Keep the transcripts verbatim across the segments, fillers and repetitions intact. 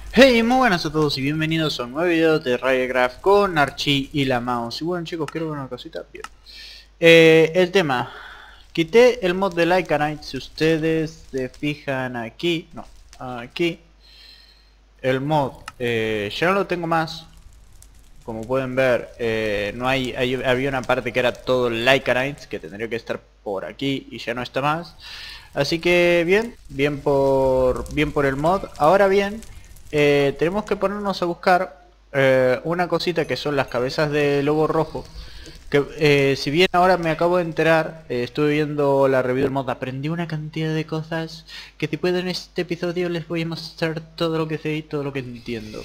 Hey, muy buenas a todos y bienvenidos a un nuevo video de Riotcraft con Archie y la mouse. Y bueno chicos, quiero ver una cosita. Bien. Eh, el tema. Quité el mod de Lycanite. Si ustedes se fijan aquí, no, aquí, el mod eh, ya no lo tengo más. Como pueden ver, eh, no hay, hay- había una parte que era todo Lycanite, que tendría que estar por aquí y ya no está más. Así que bien, bien por, bien por el mod. Ahora bien, eh, tenemos que ponernos a buscar eh, una cosita que son las cabezas de lobo rojo. Que eh, si bien ahora me acabo de enterar, eh, estuve viendo la review del mod, aprendí una cantidad de cosas que si puedo en este episodio les voy a mostrar todo lo que sé y todo lo que entiendo.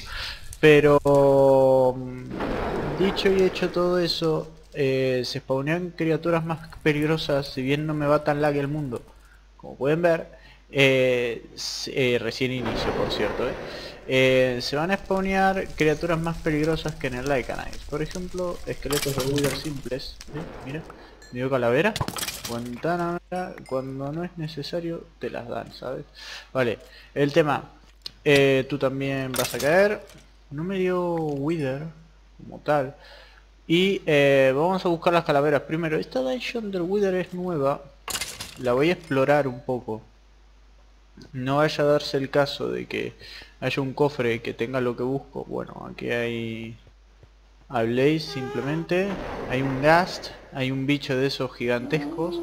Pero mm, dicho y hecho todo eso, eh, se spawnean criaturas más peligrosas, si bien no me va tan lag el mundo. Como pueden ver, eh, s- eh, recién inicio por cierto, eh. Eh, se van a spawnear criaturas más peligrosas que en el Lycanite. Por ejemplo, esqueletos de Wither simples. ¿Eh? Mira, me dio calavera. Guantánamera, cuando no es necesario te las dan, ¿sabes? Vale, el tema. Eh, tú también vas a caer. No me dio Wither como tal. Y eh, vamos a buscar las calaveras. Primero, esta dungeon del Wither es nueva. La voy a explorar un poco. No vaya a darse el caso de que haya un cofre que tenga lo que busco. Bueno, aquí hay a Blaze simplemente. Hay un Ghast, hay un bicho de esos gigantescos.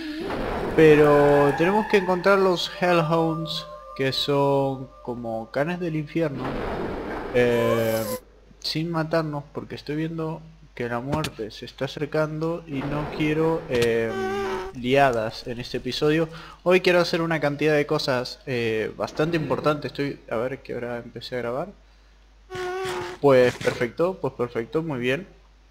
Pero tenemos que encontrar los Hellhounds, que son como canes del infierno. eh, Sin matarnos, porque estoy viendo que la muerte se está acercando y no quiero eh, liadas en este episodio. Hoy quiero hacer una cantidad de cosas eh, bastante importantes. Estoy a ver qué hora empecé a grabar. Pues perfecto, pues perfecto, muy bien.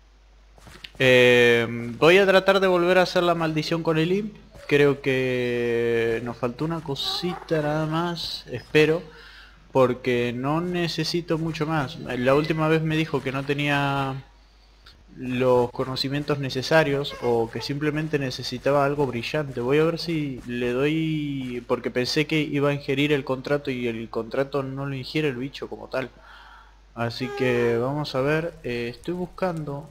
Eh, voy a tratar de volver a hacer la maldición con el imp. Creo que nos faltó una cosita nada más, espero, porque no necesito mucho más. La última vez me dijo que no tenía los conocimientos necesarios o que simplemente necesitaba algo brillante. Voy a ver si le doy, porque pensé que iba a ingerir el contrato y el contrato no lo ingiere el bicho como tal. Así que vamos a ver, eh, estoy buscando,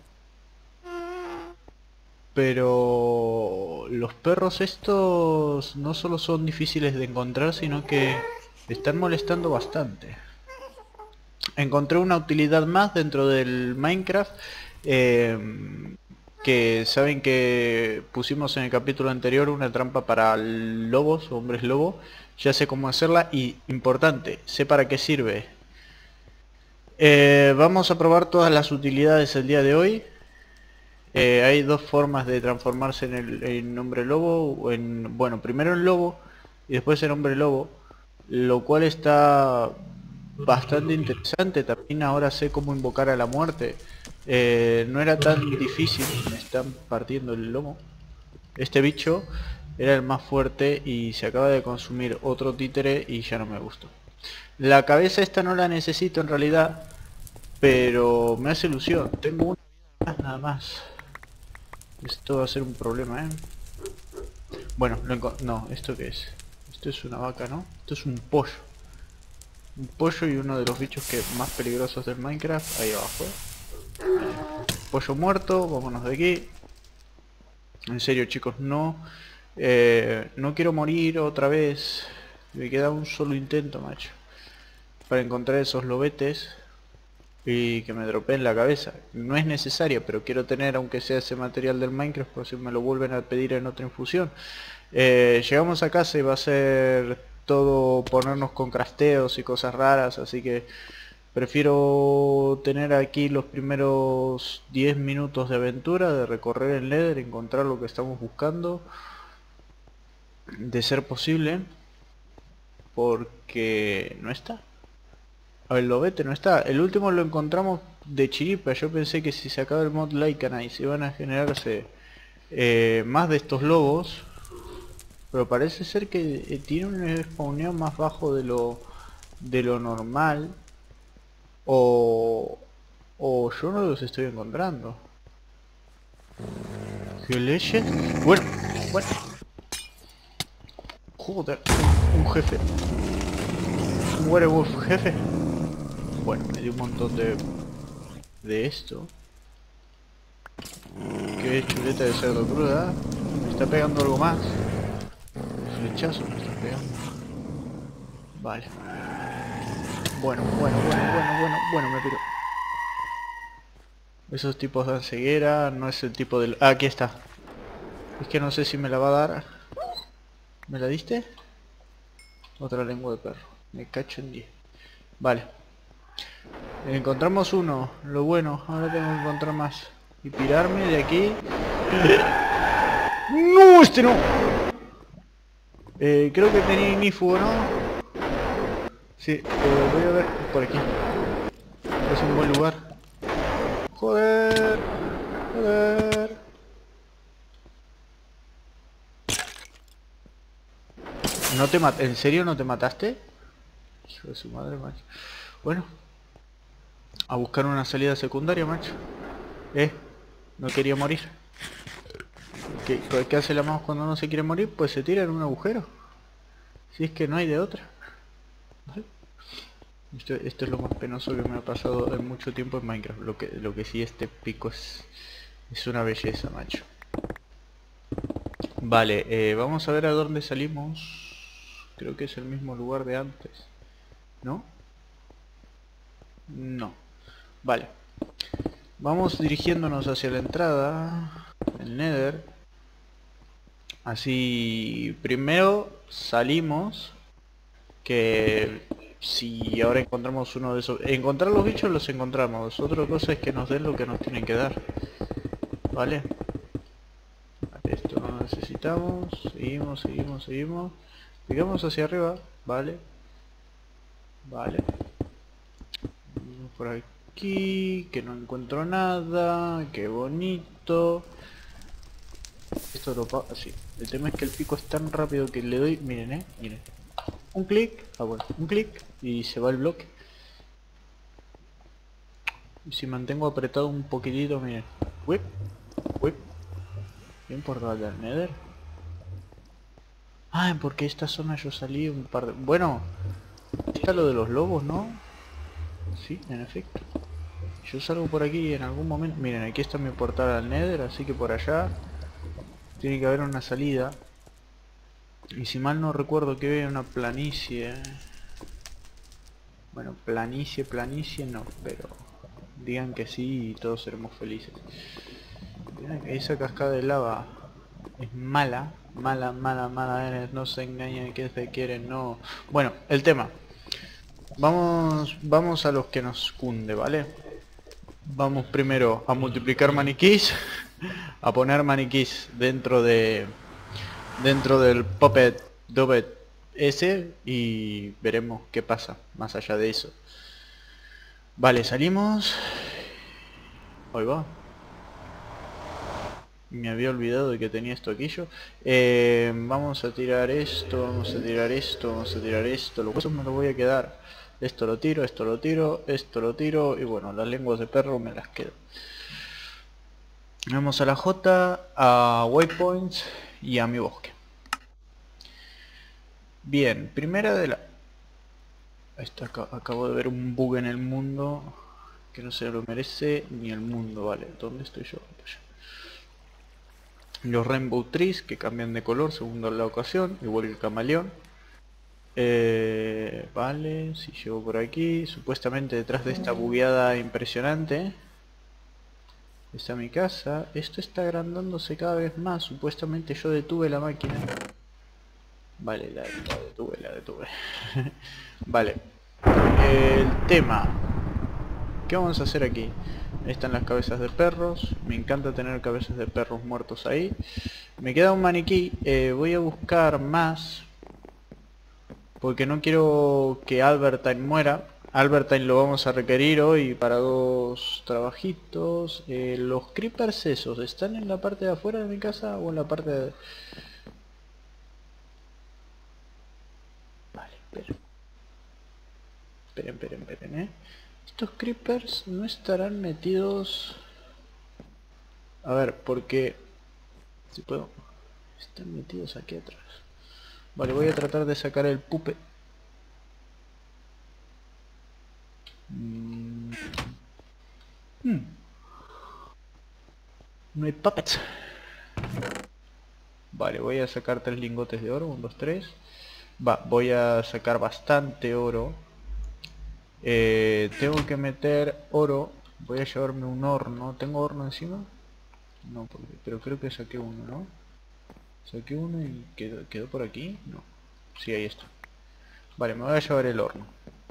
pero los perros estos no solo son difíciles de encontrar, sino que están molestando bastante. Encontré una utilidad más dentro del Minecraft, eh, que saben que pusimos en el capítulo anterior una trampa para lobos, hombres lobo. Ya sé cómo hacerla y, importante, sé para qué sirve. Eh, vamos a probar todas las utilidades el día de hoy. Eh, hay dos formas de transformarse en el en hombre lobo, o en, bueno, primero en lobo y después en hombre lobo, lo cual está bastante interesante. También ahora sé cómo invocar a la muerte. Eh, no era tan difícil, me están partiendo el lomo. Este bicho era el más fuerte y se acaba de consumir otro títere y ya no me gustó. La cabeza esta no la necesito en realidad, pero me hace ilusión. Tengo una vida más nada más. Esto va a ser un problema, ¿eh? Bueno, lo enco- no, ¿esto qué es? Esto es una vaca, ¿no? Esto es un pollo. Un pollo y uno de los bichos que más peligrosos del Minecraft, ahí abajo. Pollo muerto, vámonos de aquí. En serio, chicos, no... eh, no quiero morir otra vez. Me queda un solo intento, macho, para encontrar esos lobetes y que me dropeen la cabeza. No es necesario, pero quiero tener aunque sea ese material del Minecraft por si me lo vuelven a pedir en otra infusión. Eh, llegamos a casa y va a ser todo ponernos con crasteos y cosas raras, así que prefiero tener aquí los primeros diez minutos de aventura, de recorrer el Nether, encontrar lo que estamos buscando, de ser posible, porque no está. A ver, Lobete no está. El último lo encontramos de chiripa. Yo pensé que si se acaba el mod Lycanite se iban a generarse eh, más de estos lobos. Pero parece ser que eh, tiene un spawneo más bajo de lo de lo normal. O, o yo no los estoy encontrando. ¿Qué leche? Bueno, bueno. Joder, un jefe. Un werewolf jefe. Bueno, me dio un montón de... De esto. Qué chuleta de cerdo cruda. Me está pegando algo más. Flechazo me está pegando. Vale. Bueno, bueno, bueno, bueno, bueno, bueno, me piro. Esos tipos dan ceguera, no es el tipo del... Ah, aquí está. Es que no sé si me la va a dar. ¿Me la diste? Otra lengua de perro. Me cacho en diez. Vale. Encontramos uno. Lo bueno. Ahora tengo que encontrar más. Y pirarme de aquí. ¡No! Este no. Eh, creo que tenía ignífugo, ¿no? Sí. Eh, voy a ver por aquí. Es un buen lugar. Joder. Joder. ¿No te mat- ¿En serio no te mataste? Hijo de su madre, macho. Bueno. A buscar una salida secundaria, macho. Eh. No quería morir. ¿Qué, qué hace la mouse cuando no se quiere morir? Pues se tira en un agujero. Si es que no hay de otra. ¿Vale? Esto, esto es lo más penoso que me ha pasado en mucho tiempo en Minecraft. Lo que, lo que sí, este pico es, es una belleza, macho. Vale, eh, vamos a ver a dónde salimos. Creo que es el mismo lugar de antes. ¿No? No. Vale. Vamos dirigiéndonos hacia la entrada. El Nether. Así, primero salimos. Que si ahora encontramos uno de esos... Encontrar los bichos los encontramos. Otra cosa es que nos den lo que nos tienen que dar. ¿Vale? Vale, esto no necesitamos. Seguimos, seguimos, seguimos. Picamos hacia arriba. Vale. Vale. Vamos por aquí. Que no encuentro nada. Qué bonito. Esto lo pago así. El tema es que el pico es tan rápido que le doy... Miren, eh. Miren. Un clic. Ah, bueno. Un clic. Y se va el bloque. Y si mantengo apretado un poquitito, miren. Whip. Whip. Bien por del Nether. Ah, porque esta zona yo salí un par de... Bueno. Está lo de los lobos, ¿no? Sí, en efecto. Yo salgo por aquí en algún momento... Miren, aquí está mi portal al Nether, así que por allá tiene que haber una salida. Y si mal no recuerdo que había una planicie. Bueno, planicie, planicie no, pero digan que sí y todos seremos felices. Esa cascada de lava es mala, mala, mala, mala, no se engañen que se quieren, no... Bueno, el tema. Vamos, vamos a los que nos cunde, ¿vale? Vamos primero a multiplicar maniquís, a poner maniquís dentro de dentro del Puppet Dobbet ese y veremos qué pasa más allá de eso. Vale, salimos. Ahí va. Me había olvidado de que tenía esto aquí yo. Eh, vamos a tirar esto, vamos a tirar esto, vamos a tirar esto. Los huesos me los voy a quedar. Esto lo tiro, esto lo tiro, esto lo tiro. Y bueno, las lenguas de perro me las quedo. Vamos a la J, a Waypoints y a mi bosque. Bien, primera de la... Esta, acabo de ver un bug en el mundo que no se lo merece ni el mundo, vale. ¿Dónde estoy yo? Los Rainbow Trees que cambian de color según la ocasión, igual que el camaleón. Eh, vale, si llego por aquí, supuestamente detrás de esta bugueada impresionante está mi casa. Esto está agrandándose cada vez más, supuestamente yo detuve la máquina. Vale, la, la detuve, la detuve. Vale, el tema. ¿Qué vamos a hacer aquí? Ahí están las cabezas de perros. Me encanta tener cabezas de perros muertos ahí. Me queda un maniquí. Eh, voy a buscar más. Porque no quiero que Albertine muera. Albertine lo vamos a requerir hoy para dos trabajitos. Eh, los creepers esos, ¿están en la parte de afuera de mi casa o en la parte de...? Vale, esperen. Esperen, esperen, esperen, eh. Estos creepers no estarán metidos... A ver, porque... Si puedo... Están metidos aquí atrás. Vale, voy a tratar de sacar el pupe. Hmm, no hay puppets. Vale, voy a sacar tres lingotes de oro. Un, dos, tres. Va, voy a sacar bastante oro. Eh, tengo que meter oro. Voy a llevarme un horno. ¿Tengo horno encima? No, porque, pero creo que saqué uno, ¿no? Saqué uno y quedó, quedó por aquí. No. Sí, ahí está. Vale, me voy a llevar el horno.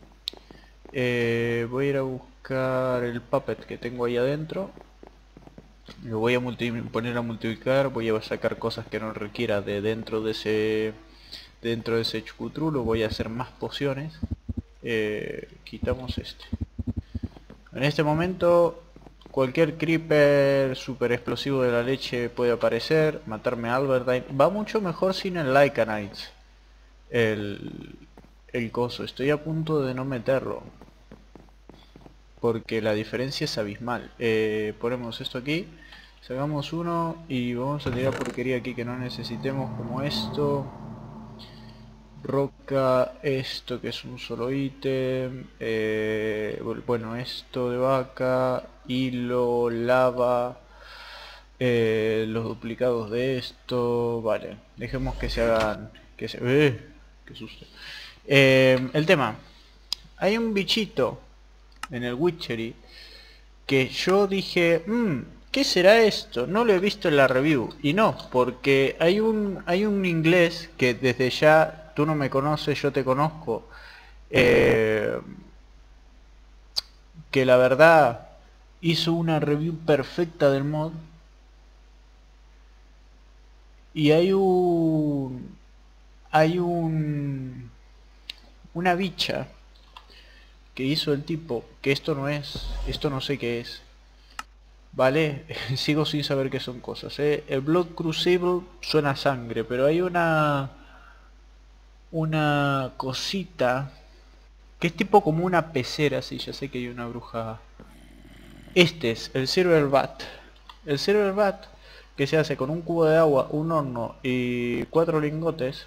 Eh, voy a ir a buscar el puppet que tengo ahí adentro. Lo voy a multi poner a multiplicar. Voy a sacar cosas que no requiera de dentro de ese dentro de ese chucutrulo. Voy a hacer más pociones. Eh, quitamos este. En este momento cualquier creeper super explosivo de la leche puede aparecer, matarme a Albertine. Va mucho mejor sin el Lycanite. El, el coso. Estoy a punto de no meterlo. Porque la diferencia es abismal. Eh, ponemos esto aquí. Sacamos uno y vamos a tirar porquería aquí que no necesitemos, como esto. Roca, esto que es un solo ítem, eh, bueno, esto de vaca, hilo, lava, eh, los duplicados de esto, vale, dejemos que se hagan, que se, eh, qué susto. Eh, el tema, hay un bichito en el Witchery que yo dije, mmm, ¿qué será esto? No lo he visto en la review. Y no, porque hay un hay un inglés que desde ya, tú no me conoces, yo te conozco, eh, que la verdad hizo una review perfecta del mod. Y hay un hay un una bicha que hizo el tipo, que esto no es, esto no sé qué es. Vale, sigo sin saber qué son cosas, ¿eh? El Blood Crucible suena a sangre, pero hay una una cosita que es tipo como una pecera. Sí, ya sé que hay una bruja. Este es el Silver Bat. El Silver Bat, que se hace con un cubo de agua, un horno y cuatro lingotes.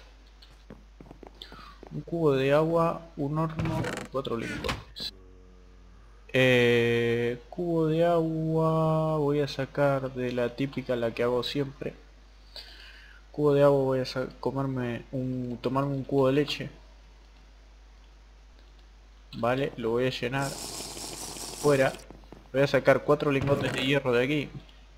Un cubo de agua, un horno y cuatro lingotes. Eh, cubo de agua voy a sacar de la típica, la que hago siempre. Cubo de agua voy a comerme un, tomarme un cubo de leche. Vale, lo voy a llenar. Fuera. Voy a sacar cuatro lingotes de hierro de aquí.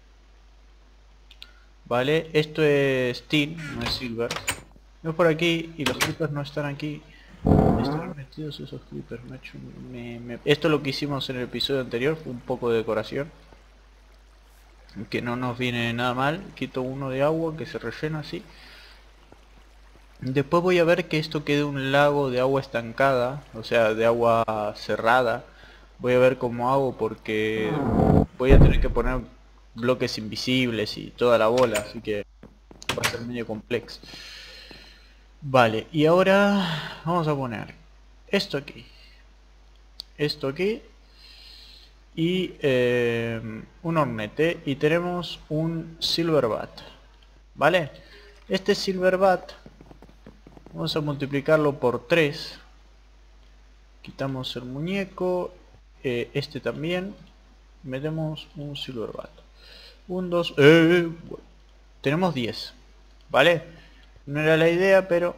Vale, esto es tin, no es silver. No es por aquí y los creepers no están aquí. Están metidos esos creepers, macho. Me, me... Esto es lo que hicimos en el episodio anterior, fue un poco de decoración. Que no nos viene nada mal. Quito uno de agua que se rellena así. Después voy a ver que esto quede un lago de agua estancada, o sea, de agua cerrada. Voy a ver cómo hago porque voy a tener que poner bloques invisibles y toda la bola, así que va a ser medio complejo. Vale, y ahora vamos a poner esto aquí, esto aquí y eh, un hornete, y tenemos un silver bat. Vale, este silver bat vamos a multiplicarlo por tres. Quitamos el muñeco, eh, este también. Metemos un silver bat. Un, dos, eh, bueno, tenemos diez. ¿Vale? No era la idea, pero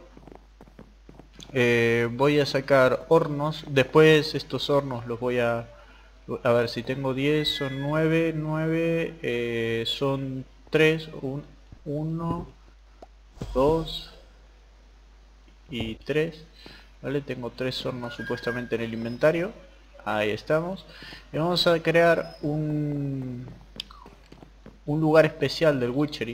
eh, voy a sacar hornos. Después estos hornos los voy a... A ver, si tengo diez son nueve, nueve, eh, son tres, uno, dos y tres. Vale, tengo tres hornos supuestamente en el inventario. Ahí estamos. Y vamos a crear un un lugar especial del Witchery,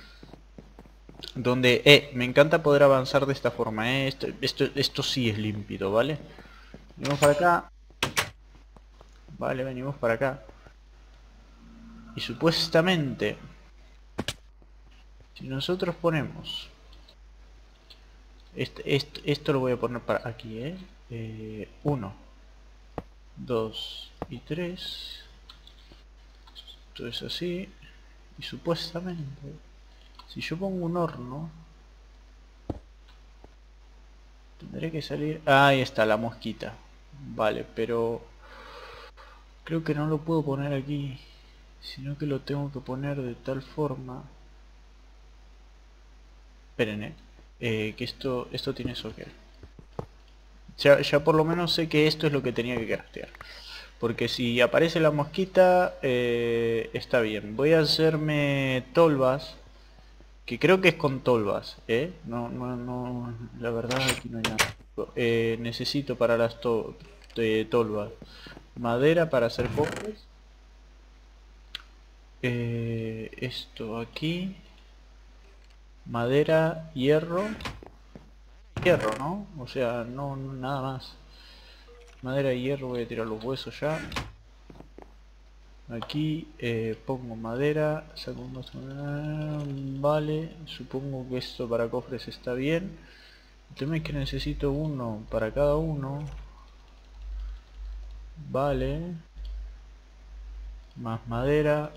donde eh, me encanta poder avanzar de esta forma. eh. esto, esto, esto sí es límpido, ¿vale? Venimos para acá. Vale, venimos para acá. Y supuestamente, si nosotros ponemos este, este, esto lo voy a poner para aquí, eh, eh uno, dos y tres. Esto es así. Y supuestamente, si yo pongo un horno, tendré que salir... Ah, ahí está la mosquita. Vale, pero... Creo que no lo puedo poner aquí, sino que lo tengo que poner de tal forma. Esperen, eh, eh, que esto esto tiene soccer. Ya, ya por lo menos sé que esto es lo que tenía que craftear. Porque si aparece la mosquita, eh, está bien. Voy a hacerme tolvas. Que creo que es con tolvas, ¿eh? No, no, no, la verdad aquí no hay nada. Eh, necesito para las to eh, tolvas madera para hacer cofres. Eh, esto aquí. Madera, hierro. Hierro, ¿no? O sea, no, no nada más. Madera y hierro, voy a tirar los huesos ya. Aquí eh, pongo madera, saco un vaso, vale, supongo que esto para cofres está bien. El tema es que necesito uno para cada uno. Vale. Más madera.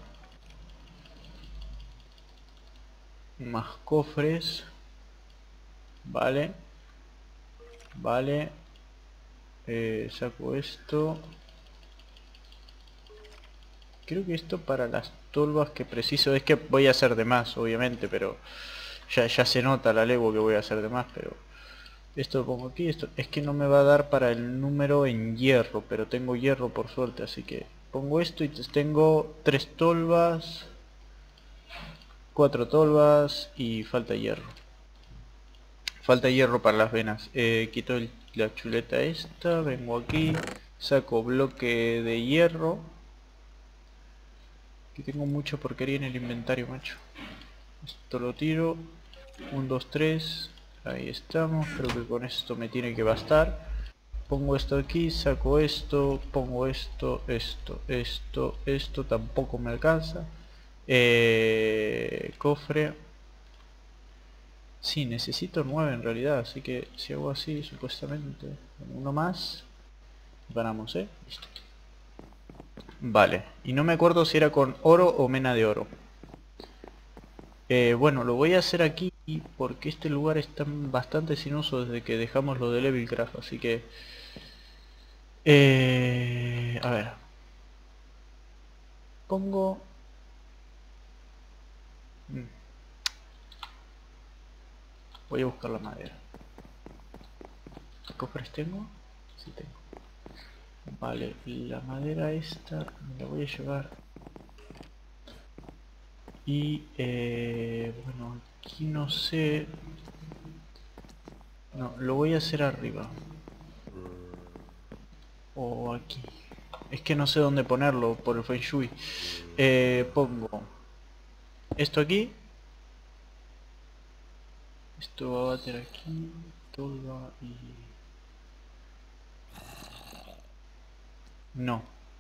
Más cofres. Vale. Vale. Eh, saco esto. Creo que esto para las tolvas que preciso. Es que voy a hacer de más, obviamente, pero ya, ya se nota la legua que voy a hacer de más, pero esto lo pongo aquí. Esto es que no me va a dar para el número en hierro, pero tengo hierro por suerte, así que pongo esto y tengo tres tolvas, cuatro tolvas y falta hierro. Falta hierro para las venas. Eh, quito el, la chuleta esta, vengo aquí, saco bloque de hierro. Que tengo mucha porquería en el inventario, macho. Esto lo tiro. uno, dos, tres. Ahí estamos. Creo que con esto me tiene que bastar. Pongo esto aquí, saco esto, pongo esto, esto, esto, esto. Tampoco me alcanza. Eh, cofre. Sí, necesito nueve en realidad. Así que si hago así, supuestamente. Uno más. Ganamos, ¿eh? Listo. Vale. Y no me acuerdo si era con oro o mena de oro. Eh, bueno, lo voy a hacer aquí porque este lugar está bastante sin uso desde que dejamos lo de Levelcraft, así que... Eh, a ver. Pongo... Mm, voy a buscar la madera. ¿Cofres tengo? Sí tengo. Vale, la madera esta me la voy a llevar. Y, eh, bueno, aquí no sé... No, lo voy a hacer arriba. O aquí. Es que no sé dónde ponerlo por el Feng Shui. Eh, pongo esto aquí. Esto va a bater aquí. Tolva y... No.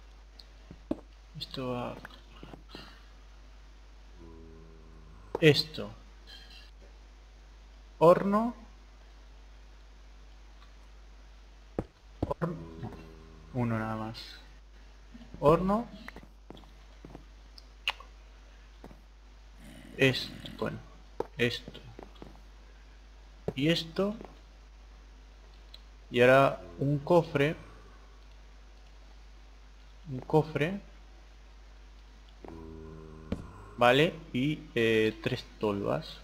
Esto va... Esto. Horno. Horno. No. Uno nada más. Horno. Esto. Bueno. Esto. Y esto. Y ahora un cofre. Un cofre. Vale. Y eh, tres tolvas.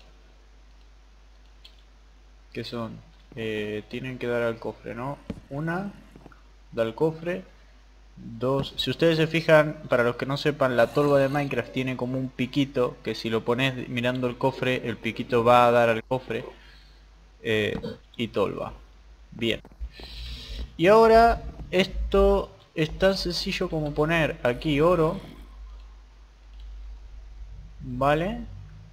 Que son... Eh, tienen que dar al cofre, ¿no? Una. Da al cofre. Dos. Si ustedes se fijan, para los que no sepan, la tolva de Minecraft tiene como un piquito. Que si lo pones mirando el cofre, el piquito va a dar al cofre. Eh, y tolva. Bien. Y ahora esto es tan sencillo como poner aquí oro. Vale.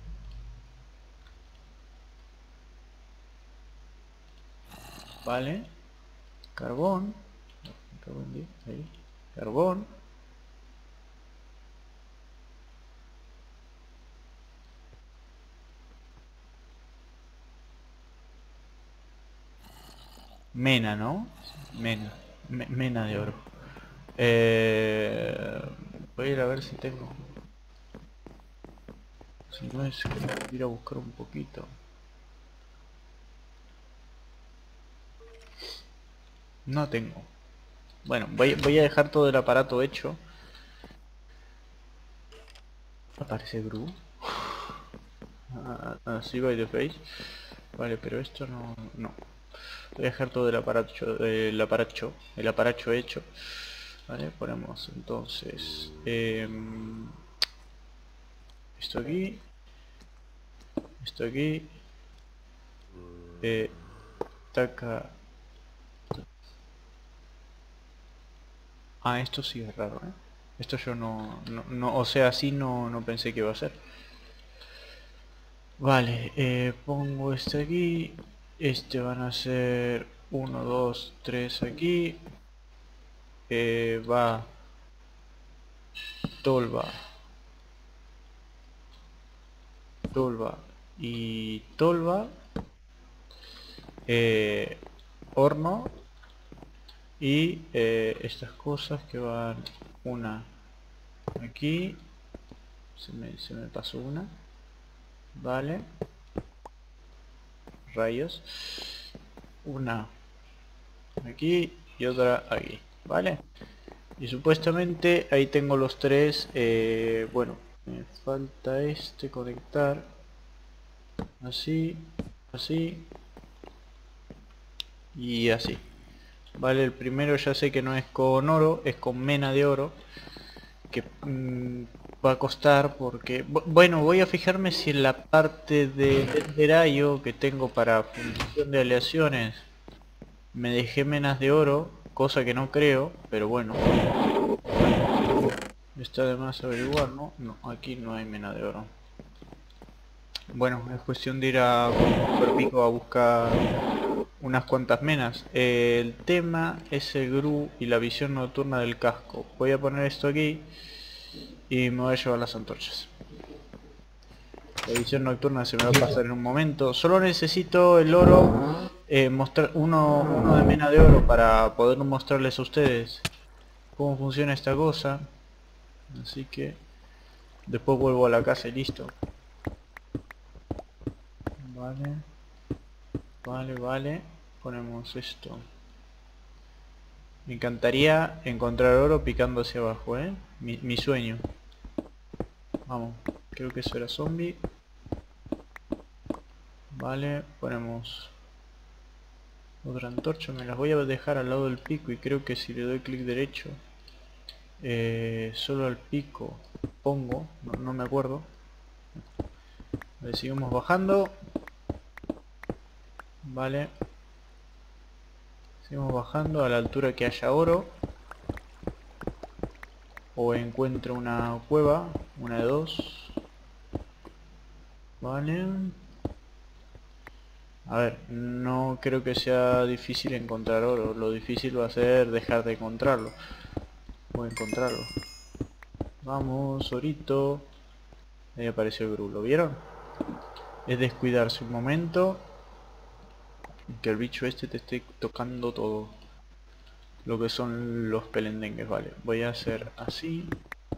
Vale. Carbón. Carbón, ahí. Carbón. Mena, ¿no? Mena. Me- mena de oro. Eh, voy a ir a ver si tengo. Si no es que ir a buscar un poquito. No tengo. Bueno, voy, voy a dejar todo el aparato hecho. Aparece Gru. Así by the face. Vale, pero esto no... no. Voy a dejar todo el aparato, el aparato, el aparato hecho. Vale, ponemos entonces eh, esto aquí, esto aquí, eh, taca. Ah, esto sí es raro, ¿eh? Esto yo no, no, no, o sea, así no, no pensé que iba a ser. Vale, eh, pongo este aquí, este van a ser uno, dos, tres aquí, eh, va tolva, tolva y tolva, eh, horno y eh, estas cosas que van una aquí, se me, se me pasó una, vale, rayos, una aquí y otra aquí, vale, y supuestamente ahí tengo los tres. Eh, bueno, me falta este conectar así, así y así. Vale, el primero ya sé que no es con oro, es con mena de oro, que mmm, va a costar porque... Bueno, voy a fijarme si en la parte de Derayo que tengo para función de aleaciones me dejé menas de oro, cosa que no creo, pero bueno. Está de más averiguar, ¿no? No, aquí no hay mena de oro. Bueno, es cuestión de ir a Pico a buscar unas cuantas menas. Eh, el tema es el Gru y la visión nocturna del casco. Voy a poner esto aquí y me voy a llevar las antorchas. La visión nocturna se me va a pasar en un momento. Solo necesito el oro, eh, mostrar uno, uno de mena de oro para poder mostrarles a ustedes cómo funciona esta cosa. Así que después vuelvo a la casa y listo. Vale, vale, vale. Ponemos esto. Me encantaría encontrar oro picando hacia abajo, ¿eh? Mi, mi sueño. Vamos, creo que eso era zombie. Vale, ponemos otra antorcha. Me las voy a dejar al lado del pico y creo que si le doy clic derecho, eh, solo al pico pongo, no, no me acuerdo. Le seguimos bajando. Vale. Seguimos bajando a la altura que haya oro. O encuentro una cueva, una de dos. Vale. A ver, no creo que sea difícil encontrar oro. Lo difícil va a ser dejar de encontrarlo. O encontrarlo. Vamos, orito. Ahí apareció el Gru, ¿lo vieron? Es descuidarse un momento. Que el bicho este te esté tocando todo. Lo que son los pelendengues, vale. Voy a hacer así.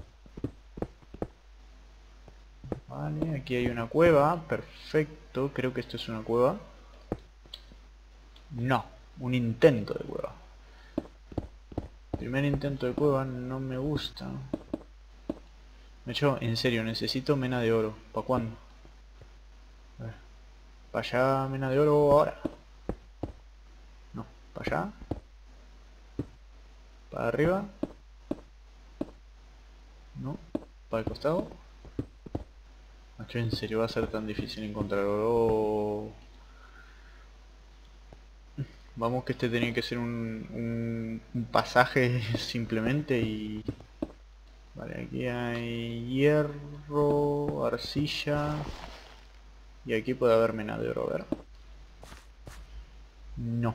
Vale, aquí hay una cueva. Perfecto, creo que esto es una cueva. No, un intento de cueva. Primer intento de cueva, no me gusta. De hecho, en serio, necesito mena de oro. ¿Para cuándo? A ver. Para allá, mena de oro ahora. No, para allá. Para arriba. No, para el costado. Macho, en serio va a ser tan difícil encontrar oro. Vamos, que este tenía que ser un, un, un pasaje simplemente y... Vale, aquí hay hierro, arcilla... Y aquí puede haber mena de oro, a ver. No.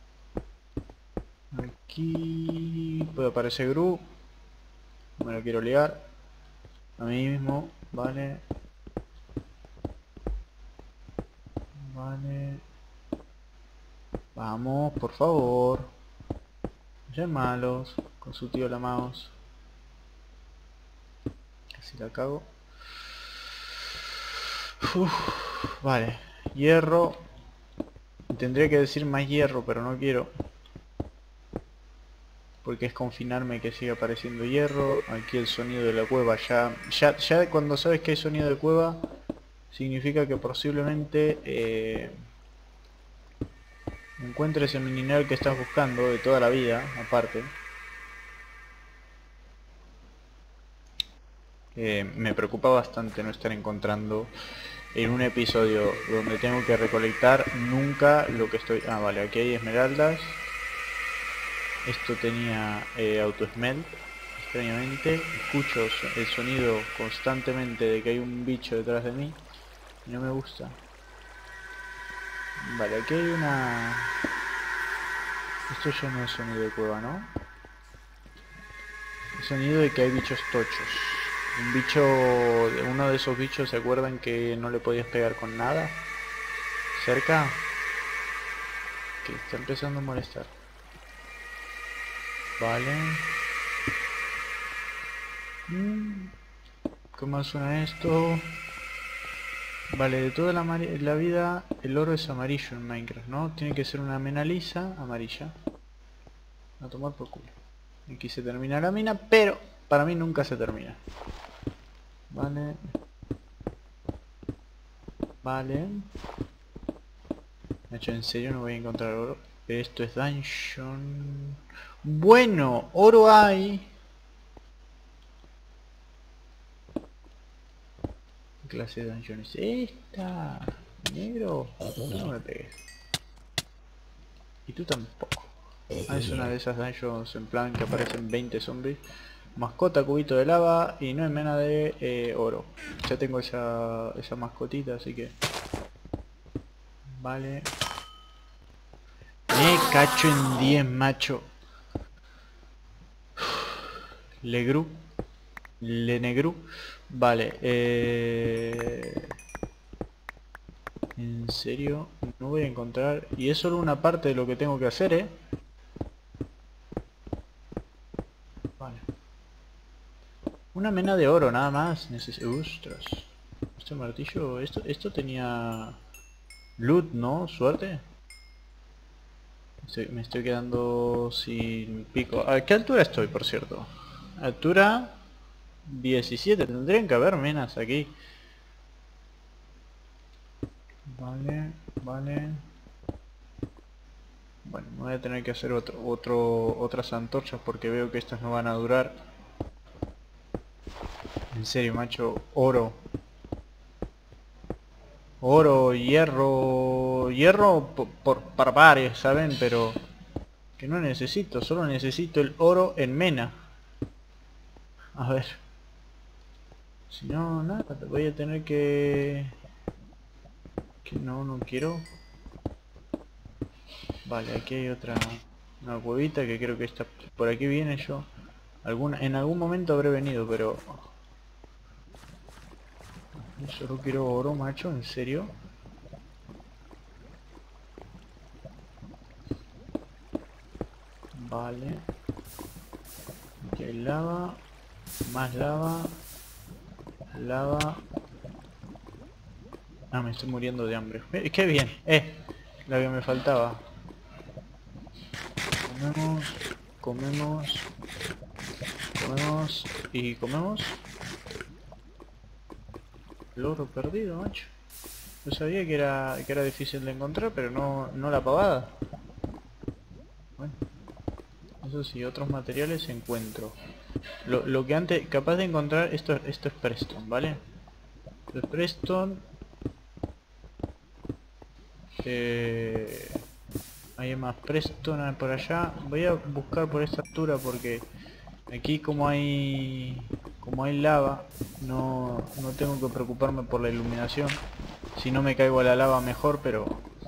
Aquí puede aparecer Gru. No me lo quiero liar. A mí mismo, vale. Vale. Vamos, por favor. No sean malos. Con su tío la mouse. Casi la cago. Uf, vale. Hierro. Tendría que decir más hierro, pero no quiero. porque es confinarme que siga apareciendo hierro. Aquí el sonido de la cueva, ya, ya, ya cuando sabes que hay sonido de cueva, significa que posiblemente eh, encuentres el mineral que estás buscando de toda la vida, aparte. Eh, me preocupa bastante no estar encontrando en un episodio donde tengo que recolectar nunca lo que estoy... Ah, vale, aquí hay esmeraldas. Esto tenía eh, auto-smelt. Extrañamente escucho el sonido constantemente de que hay un bicho detrás de mí y no me gusta. Vale, aquí hay una... Esto ya no es sonido de cueva, ¿no? El sonido de que hay bichos tochos. Un bicho... Uno de esos bichos, ¿se acuerdan que no le podías pegar con nada? ¿Cerca? Que está empezando a molestar. Vale. Mm. ¿Cómo suena esto? Vale, de toda la, la vida el oro es amarillo en Minecraft, ¿no? Tiene que ser una mena lisa amarilla. A tomar por culo. Aquí se termina la mina, pero para mí nunca se termina. Vale. Vale. Nacho, en serio no voy a encontrar oro. Esto es dungeon. Bueno, oro hay. ¿Qué clase de dungeon es esta? Negro. No me pegues. Y tú tampoco. Ah, es una de esas dungeons en plan que aparecen veinte zombies. Mascota, cubito de lava y no hay mena de eh, oro. Ya tengo esa, esa mascotita, así que... Vale. Me cacho en diez, macho. Legru. Lenegru. Vale. Eh... En serio, no voy a encontrar... Y es solo una parte de lo que tengo que hacer, ¿eh? Vale. Una mena de oro, nada más. Neces Ostras. Este martillo... Esto, esto tenía... Loot, ¿no? Suerte. Estoy, me estoy quedando sin pico. ¿A qué altura estoy, por cierto? Altura... diecisiete. Tendrían que haber menas aquí. Vale, vale. Bueno, me voy a tener que hacer otro, otro, otras antorchas porque veo que estas no van a durar. En serio, macho, oro. Oro, hierro... Hierro por, por barbarie, ¿saben? Pero... Que no necesito, solo necesito el oro en mena. A ver. Si no, nada, voy a tener que... Que no, no quiero. Vale, aquí hay otra... Una cuevita que creo que está... Por aquí viene yo. Alguna, en algún momento habré venido, pero... Yo solo quiero oro, macho, ¿en serio? Vale. Aquí hay lava. Más lava. Lava. Ah, me estoy muriendo de hambre. Eh, ¡Qué bien! ¡Eh! La que me faltaba. Comemos. Comemos. Comemos. Y comemos. El oro perdido, macho. Yo sabía que era, que era difícil de encontrar, pero no, no la pavada. Bueno. Eso sí, otros materiales encuentro. Lo, lo que antes, capaz de encontrar, esto, esto es Preston, ¿vale? Esto es Preston. Eh, hay más Preston por allá. Voy a buscar por esta altura porque aquí como hay como hay lava, no, no tengo que preocuparme por la iluminación. Si no me caigo a la lava mejor, pero...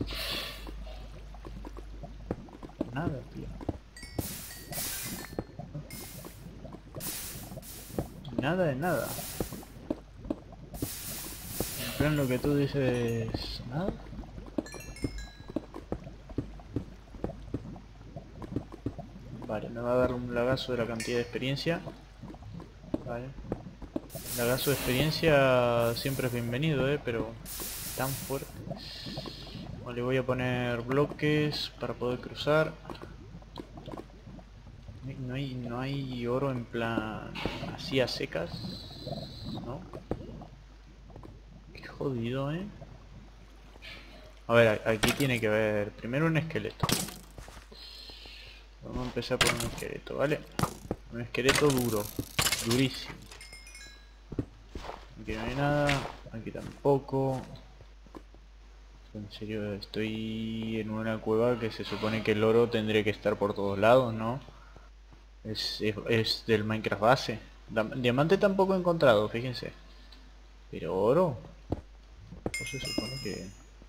Nada, tío. Nada de nada. En plan lo que tú dices... Nada. Vale, me va a dar un lagazo de la cantidad de experiencia. Vale. Lagazo de experiencia siempre es bienvenido, eh, pero tan fuerte. Vale, voy a poner bloques para poder cruzar. No hay, no hay oro en plan así a secas, ¿no? Qué jodido, ¿eh? A ver, aquí tiene que haber primero un esqueleto. Vamos a empezar por un esqueleto, ¿vale? Un esqueleto duro, durísimo. Aquí no hay nada, aquí tampoco. En serio, estoy en una cueva que se supone que el oro tendría que estar por todos lados, ¿no? Es, es, es del Minecraft base. Diamante tampoco he encontrado, fíjense. Pero oro, pues se supone que...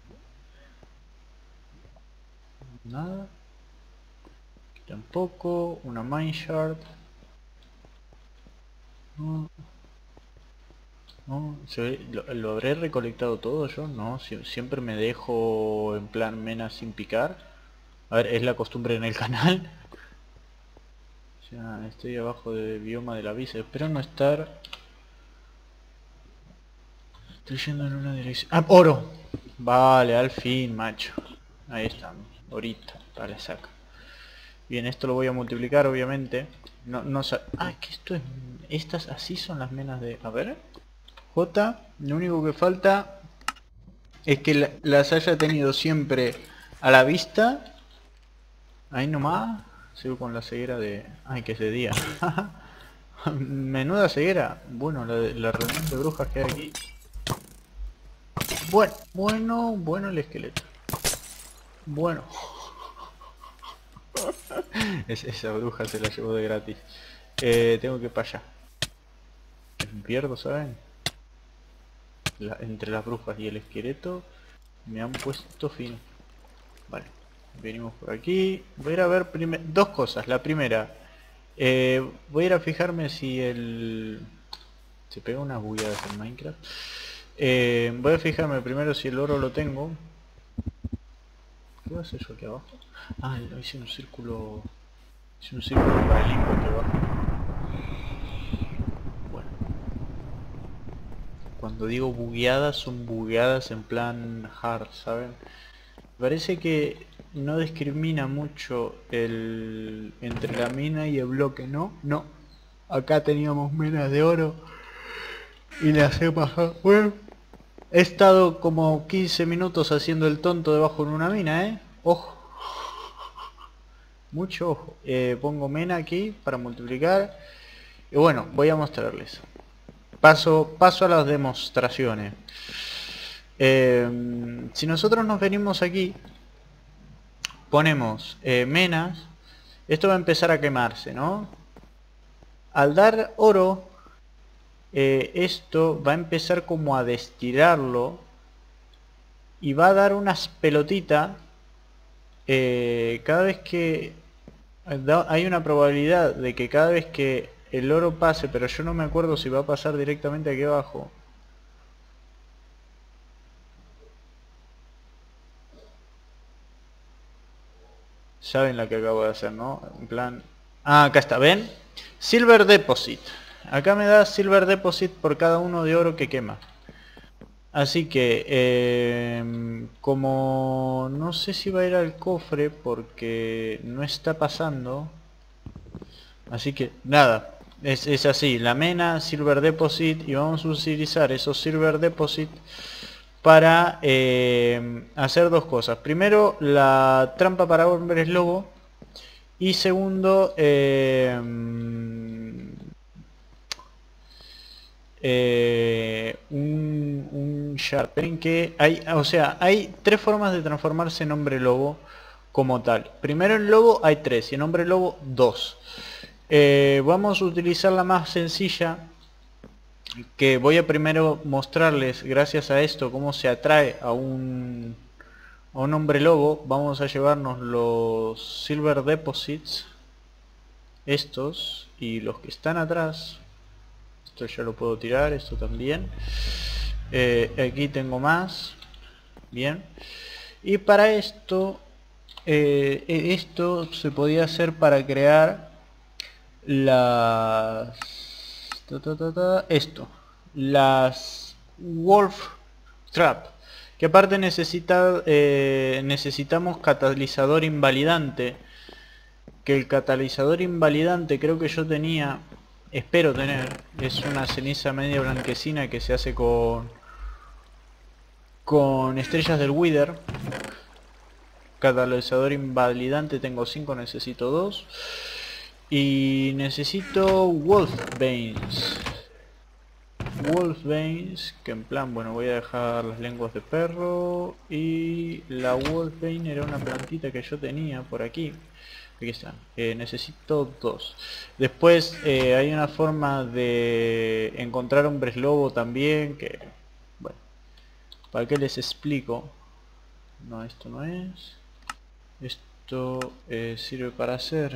nada. Aquí tampoco, una Mineshard. No, no, se ve- lo, lo habré recolectado todo yo, no, Sie- siempre me dejo en plan mena sin picar. A ver, es la costumbre en el canal. O sea, estoy abajo del bioma de la visa, espero no estar... Estoy yendo en una dirección... ¡Ah, oro! Vale, al fin, macho. Ahí estamos, ahorita, para la saca. Bien, esto lo voy a multiplicar, obviamente. No, no sa... Ah, es que esto es... Estas así son las menas de... A ver... J, lo único que falta es que la- las haya tenido siempre a la vista. Ahí nomás. Sigo con la ceguera de... Ay, que es de día. Menuda ceguera. Bueno, la, de- la reunión de brujas que hay aquí. Bueno, bueno, bueno el esqueleto. Bueno. Es, esa bruja se la llevó de gratis. Eh, tengo que ir para allá. Me pierdo, ¿saben? La- entre las brujas y el esqueleto me han puesto fino. Vale, venimos por aquí. Voy a ir a ver prime- dos cosas. La primera, eh, voy a ir a fijarme si el... Se pega unas bugueadas en Minecraft. Eh, voy a fijarme primero si el oro lo tengo. ¿Qué voy a hacer yo aquí abajo? Ah, hice un círculo... Hice un círculo para el limbo aquí abajo. Bueno, cuando digo bugueadas, son bugueadas en plan hard, ¿saben? Parece que no discrimina mucho el entre la mina y el bloque, ¿no? No. Acá teníamos minas de oro y las he bajado. Bueno, he estado como quince minutos haciendo el tonto debajo de una mina, ¿eh? Ojo. Mucho ojo. Eh, pongo mena aquí para multiplicar. Y bueno, voy a mostrarles. Paso, paso a las demostraciones. Eh, si nosotros nos venimos aquí, ponemos eh, menas, esto va a empezar a quemarse, ¿no? Al dar oro, eh, esto va a empezar como a destilarlo y va a dar unas pelotitas eh, cada vez que da- hay una probabilidad de que cada vez que el oro pase, pero yo no me acuerdo si va a pasar directamente aquí abajo. Saben la que acabo de hacer, ¿no? En plan... Ah, acá está, ¿ven? Silver Deposit. Acá me da Silver Deposit por cada uno de oro que quema. Así que, eh, como no sé si va a ir al cofre porque no está pasando. Así que, nada, es, es así. La mena, Silver Deposit, y vamos a utilizar esos Silver Deposit para eh, hacer dos cosas. Primero, la trampa para hombres lobo. Y segundo, eh, eh, un, un Sharpen que hay, o sea, hay tres formas de transformarse en hombre lobo como tal. Primero en lobo hay tres y en hombre lobo dos. Eh, vamos a utilizar la más sencilla, que voy a primero mostrarles gracias a esto cómo se atrae a un, a un hombre lobo. Vamos a llevarnos los Silver Deposits, estos, y los que están atrás. Esto ya lo puedo tirar, esto también. Eh, aquí tengo más. Bien. Y para esto, eh, esto se podía hacer para crear las... ta, ta, ta, ta, esto. Las Wolf Trap. Que aparte necesita, eh, necesitamos catalizador invalidante. que el catalizador invalidante creo que yo tenía, espero tener, es una ceniza media blanquecina que se hace con con estrellas del Wither. Catalizador invalidante tengo cinco, necesito dos. Y necesito Wolfbanes. Wolfbanes, que en plan, bueno, voy a dejar las lenguas de perro. Y la Wolfbane era una plantita que yo tenía por aquí. Aquí están. Eh, necesito dos. Después eh, hay una forma de encontrar hombres lobo también, que... Bueno, ¿para qué les explico? No, esto no es. Esto eh, sirve para hacer...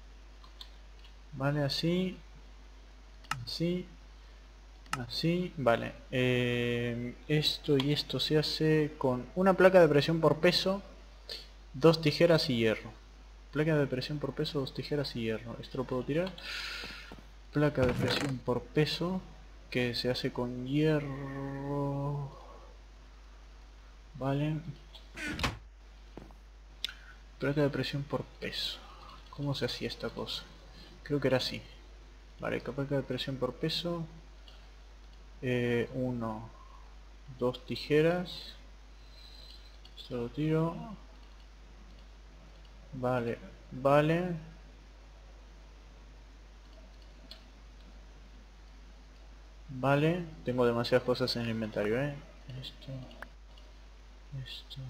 Vale, así. Así. Así, vale. Eh, esto y esto se hace con una placa de presión por peso, dos tijeras y hierro. Placa de presión por peso, dos tijeras y hierro. Esto lo puedo tirar. Placa de presión por peso, que se hace con hierro. Vale. Placa de presión por peso. ¿Cómo se hacía esta cosa? Creo que era así. Vale, placa de presión por peso. Eh, uno, dos tijeras. Esto lo tiro. Vale, vale. Vale, tengo demasiadas cosas en el inventario, eh. Esto, esto.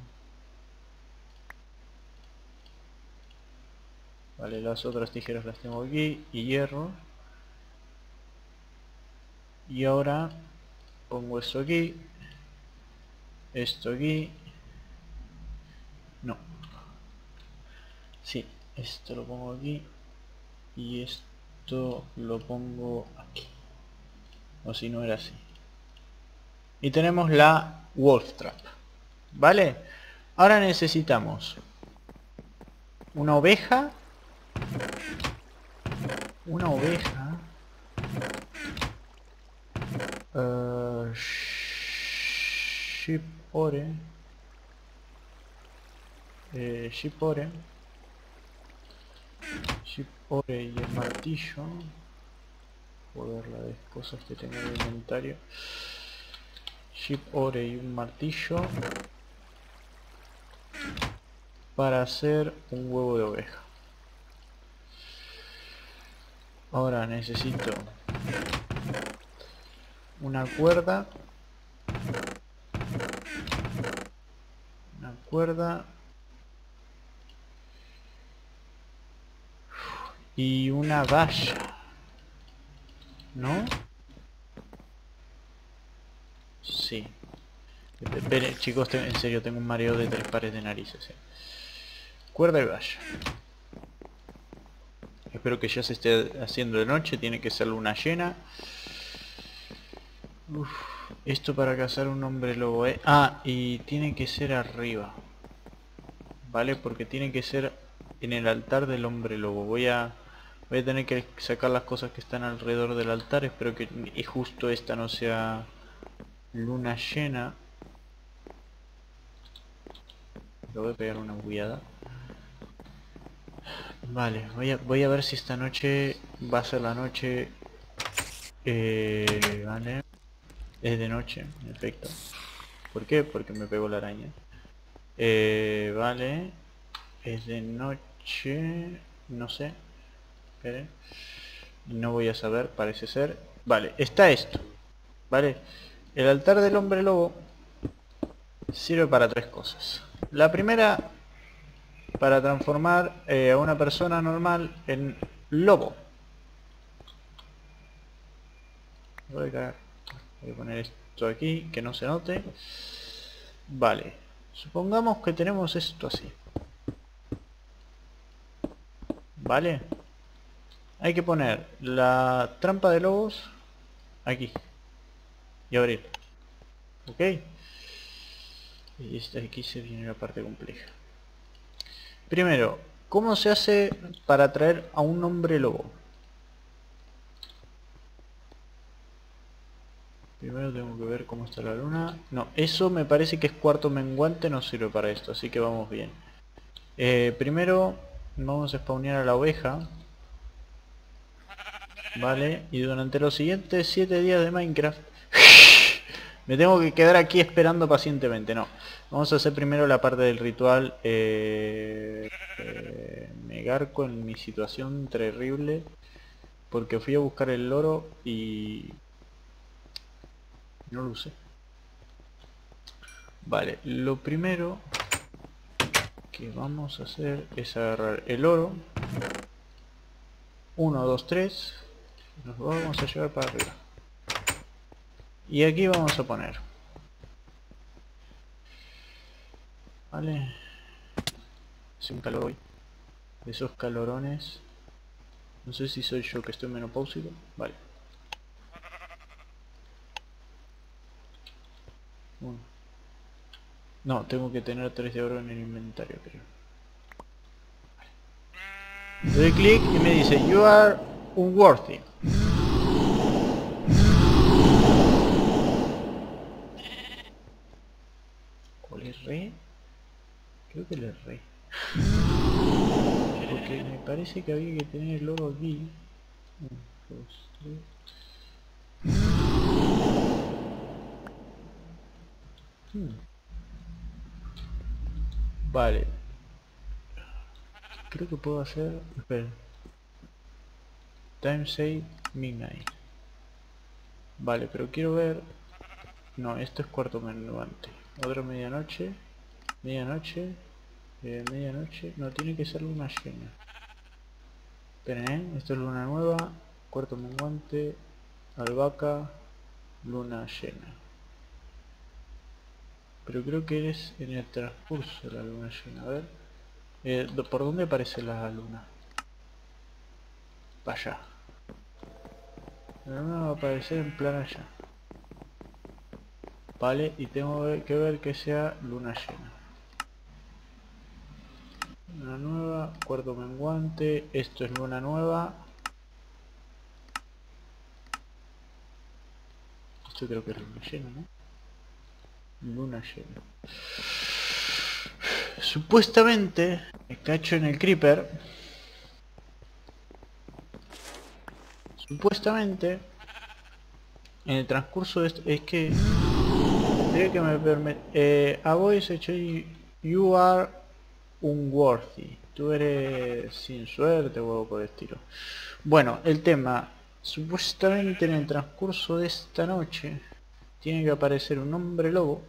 Vale, las otras tijeras las tengo aquí y hierro. Y ahora pongo esto aquí, esto aquí. No. Sí, esto lo pongo aquí y esto lo pongo aquí. O si no era así. Y tenemos la Wolf Trap. ¿Vale? Ahora necesitamos una oveja. Una oveja. Uh, sheep ore. Eh, sheep ore. Sheep ore y el martillo. Joder, la de cosas que tengo en el inventario. Sheep ore y un martillo para hacer un huevo de oveja. Ahora necesito una cuerda, una cuerda y una valla, ¿no? Sí. Esperen, chicos, en serio tengo un mareo de tres pares de narices. ¿eh? Cuerda y valla. Espero que ya se esté haciendo de noche, tiene que ser luna llena. Uf, esto para cazar un hombre lobo, eh. Ah, y tiene que ser arriba. Vale, porque tiene que ser en el altar del hombre lobo. Voy a voy a tener que sacar las cosas que están alrededor del altar. Espero que y justo esta no sea luna llena. Le voy a pegar una bullada. Vale, voy a, voy a ver si esta noche va a ser la noche. Eh, vale. Es de noche, en efecto. ¿Por qué? Porque me pegó la araña. Eh, vale. Es de noche. No sé. Esperen. No voy a saber, parece ser. Vale, está esto. Vale. El altar del hombre lobo sirve para tres cosas. La primera, para transformar eh, a una persona normal en lobo. Voy a cagar. Voy a poner esto aquí, que no se note. Vale. Supongamos que tenemos esto así. Vale. Hay que poner la trampa de lobos aquí. Y abrir. Ok. Y esta aquí se viene la parte compleja. Primero, ¿cómo se hace para atraer a un hombre lobo? Primero tengo que ver cómo está la luna. No, eso me parece que es cuarto menguante, no sirve para esto, así que vamos bien. Eh, primero, vamos a spawnear a la oveja. Vale, y durante los siguientes siete días de Minecraft me tengo que quedar aquí esperando pacientemente. No, vamos a hacer primero la parte del ritual. eh, eh, me garco en mi situación terrible porque fui a buscar el loro y no lo usé. Vale, lo primero que vamos a hacer es agarrar el oro. uno, dos, tres. Nos vamos a llevar para arriba. Y aquí vamos a poner. Vale. Hace un calor hoy. De esos calorones. No sé si soy yo que estoy menopáusico. Vale. Uno. No, tengo que tener tres de oro en el inventario, creo. Vale. Le doy clic y me dice You are unworthy. ¿O le erré? Creo que le erré. Porque me parece que había que tener el oro aquí. uno, dos, tres. Hmm. Vale. Creo que puedo hacer... Espera. Time save midnight. Vale, pero quiero ver... No, esto es cuarto menguante. Otra medianoche. Medianoche. Eh, medianoche. No, tiene que ser luna llena. Esperen, ¿eh? Esto es luna nueva. Cuarto menguante. Albahaca. Luna llena. Pero creo que es en el transcurso de la luna llena. A ver. Eh, ¿Por dónde aparece la luna? Para allá. La luna va a aparecer en plan allá. Vale, y tengo que ver que sea luna llena. Luna nueva, cuarto menguante, esto es luna nueva. Esto creo que es luna llena, ¿no? Luna llena. Supuestamente, me cacho en el creeper. Supuestamente, en el transcurso de esto, es que... Tendría que me permite... Eh, a voice hecho you are unworthy. Tú eres sin suerte o algo por el estilo. Bueno, el tema. Supuestamente en el transcurso de esta noche tiene que aparecer un hombre lobo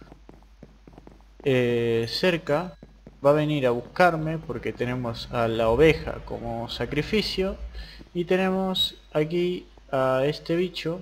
eh, cerca. Va a venir a buscarme porque tenemos a la oveja como sacrificio. Y tenemos aquí a este bicho.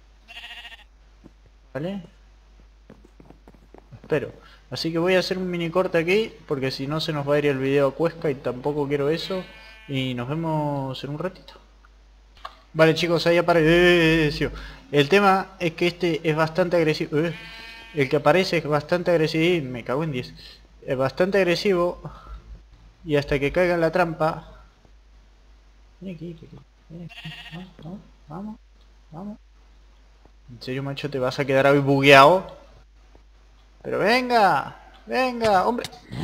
¿Vale? Espero. Así que voy a hacer un mini corte aquí, porque si no se nos va a ir el video a Cuesca y tampoco quiero eso. Y nos vemos en un ratito. Vale chicos, ahí aparece. El tema es que este es bastante agresivo. El que aparece es bastante agresivo. Me cago en diez. Es bastante agresivo. Y hasta que caiga en la trampa. Ven aquí, ven aquí. Vamos, vamos, vamos. En serio macho, te vas a quedar ahí bugueado. Pero venga, venga, hombre.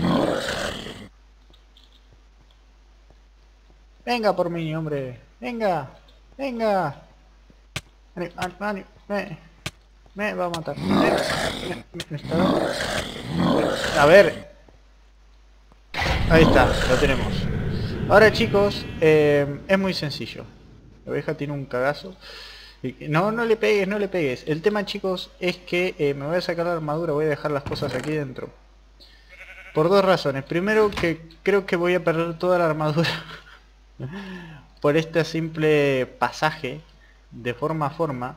Venga por mí, hombre. Venga, venga. Me, me, me, me va a matar. Me, me, me está dando. A ver. Ahí está, lo tenemos. Ahora chicos, eh, es muy sencillo. La oveja tiene un cagazo. No, no le pegues, no le pegues. El tema chicos es que eh, me voy a sacar la armadura, voy a dejar las cosas aquí dentro. Por dos razones. Primero que creo que voy a perder toda la armadura por este simple pasaje de forma a forma.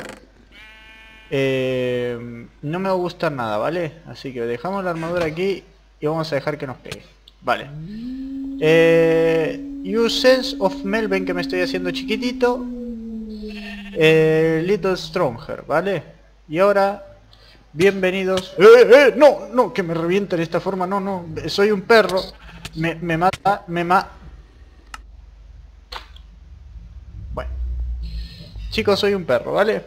Eh, no me va a gustar nada, ¿vale? Así que dejamos la armadura aquí y vamos a dejar que nos pegue. Vale. Eh, use sense of smell, ven que me estoy haciendo chiquitito. Eh, little stronger, ¿vale? Y ahora, bienvenidos. ¡Eh, eh! No, no, que me revienten de esta forma, no, no, soy un perro. Me, me mata, me mata. Bueno. Chicos, soy un perro, ¿vale?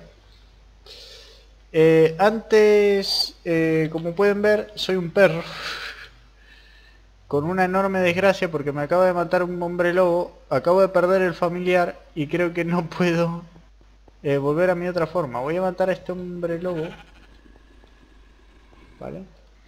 Eh, antes, eh, como pueden ver, soy un perro. con una enorme desgracia porque me acaba de matar un hombre lobo, acabo de perder el familiar y creo que no puedo eh, volver a mi otra forma. Voy a matar a este hombre lobo. Vale.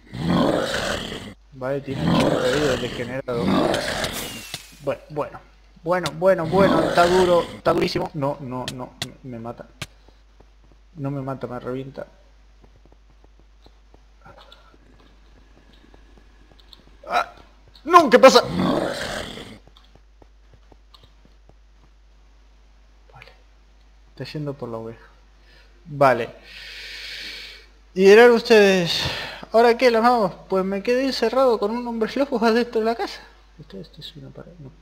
Vale, tiene ochenta de vida el degenerado. Bueno, bueno. Bueno, bueno, bueno, está duro, está durísimo. No, no, no, me mata. No me mata, me revienta. ¡Ah! ¡No! ¿Qué pasa? Vale. Está yendo por la oveja. Vale. Y dirán ustedes, ¿ahora qué, la vamos? Pues me quedé encerrado con un hombre lobo adentro de la casa. Esto, esto es una pared, no.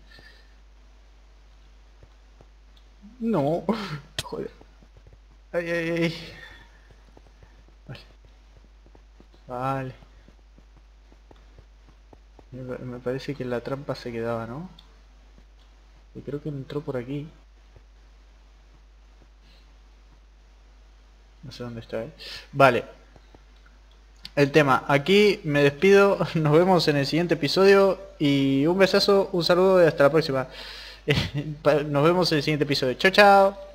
No. Joder. Ay, ay, ay. Vale. Vale. Me, me parece que la trampa se quedaba, ¿no? Y creo que entró por aquí. No sé dónde está, ¿eh? Vale. El tema. Aquí me despido. Nos vemos en el siguiente episodio. Y un besazo, un saludo y hasta la próxima. Nos vemos en el siguiente episodio. Chao, chao.